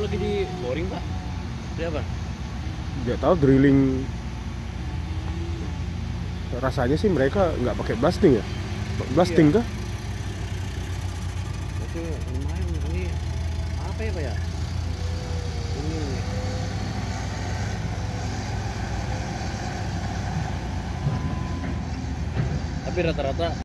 lagi di boring Pak? Dia apa? Nggak tahu drilling. Rasanya sih mereka nggak pakai blasting ya? Blasting Iya. kah? Itu lumayan ini apa ya Pak ya? Ini tapi rata-rata